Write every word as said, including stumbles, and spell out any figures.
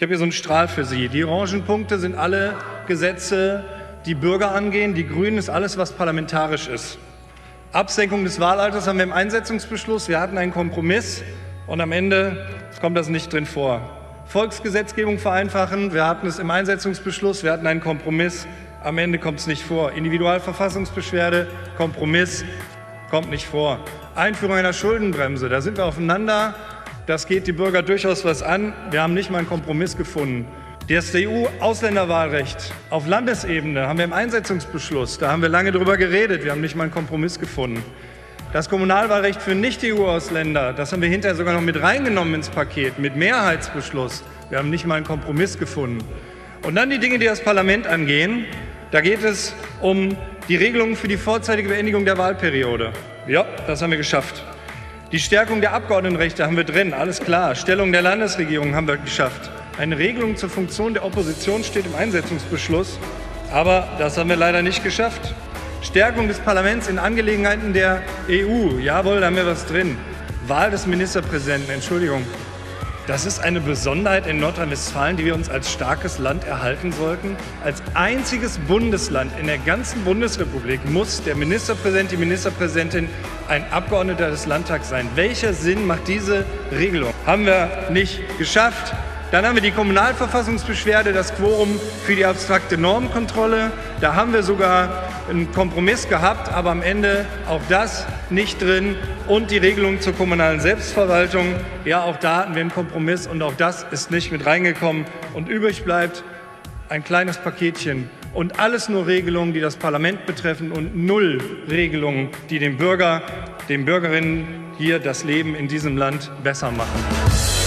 Ich habe hier so einen Strahl für Sie. Die orangen Punkte sind alle Gesetze, die Bürger angehen. Die grünen ist alles, was parlamentarisch ist. Absenkung des Wahlalters haben wir im Einsetzungsbeschluss. Wir hatten einen Kompromiss und am Ende kommt das nicht drin vor. Volksgesetzgebung vereinfachen. Wir hatten es im Einsetzungsbeschluss. Wir hatten einen Kompromiss. Am Ende kommt es nicht vor. Individualverfassungsbeschwerde, Kompromiss, kommt nicht vor. Einführung einer Schuldenbremse. Da sind wir aufeinander. Das geht die Bürger durchaus was an. Wir haben nicht mal einen Kompromiss gefunden. Das E U-Ausländerwahlrecht auf Landesebene haben wir im Einsetzungsbeschluss. Da haben wir lange drüber geredet. Wir haben nicht mal einen Kompromiss gefunden. Das Kommunalwahlrecht für Nicht-E U-Ausländer, das haben wir hinterher sogar noch mit reingenommen ins Paket, mit Mehrheitsbeschluss. Wir haben nicht mal einen Kompromiss gefunden. Und dann die Dinge, die das Parlament angehen. Da geht es um die Regelungen für die vorzeitige Beendigung der Wahlperiode. Ja, das haben wir geschafft. Die Stärkung der Abgeordnetenrechte haben wir drin, alles klar. Stellung der Landesregierung haben wir geschafft. Eine Regelung zur Funktion der Opposition steht im Einsetzungsbeschluss, aber das haben wir leider nicht geschafft. Stärkung des Parlaments in Angelegenheiten der E U, jawohl, da haben wir was drin. Wahl des Ministerpräsidenten, Entschuldigung. Das ist eine Besonderheit in Nordrhein-Westfalen, die wir uns als starkes Land erhalten sollten. Als einziges Bundesland in der ganzen Bundesrepublik muss der Ministerpräsident, die Ministerpräsidentin ein Abgeordneter des Landtags sein. Welcher Sinn macht diese Regelung? Haben wir nicht geschafft. Dann haben wir die Kommunalverfassungsbeschwerde, das Quorum für die abstrakte Normkontrolle. Da haben wir sogar einen Kompromiss gehabt, aber am Ende auch das nicht drin. Und die Regelung zur kommunalen Selbstverwaltung, ja, auch da hatten wir einen Kompromiss und auch das ist nicht mit reingekommen. Und übrig bleibt ein kleines Paketchen und alles nur Regelungen, die das Parlament betreffen und null Regelungen, die dem Bürger, den Bürgerinnen hier das Leben in diesem Land besser machen.